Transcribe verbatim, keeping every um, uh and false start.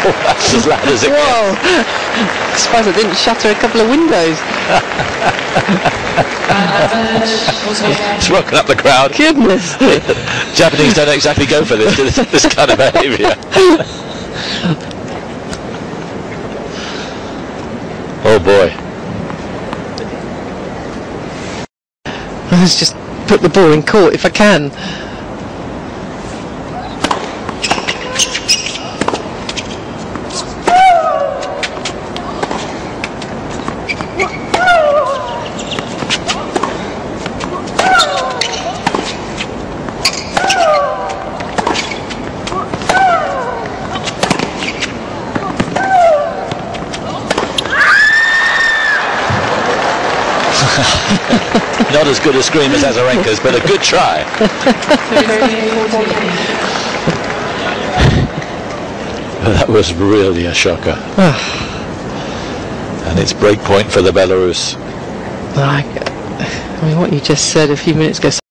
That's as loud as it gets. Whoa! I suppose I didn't shutter a couple of windows. It's woken up the crowd. Goodness. Japanese don't exactly go for this, this, this kind of behaviour. Oh boy. Let's just put the ball in court if I can. Not as good a scream as Azarenka's, but a good try. That was really a shocker. And it's break point for the Belarus. I mean, what you just said a few minutes ago.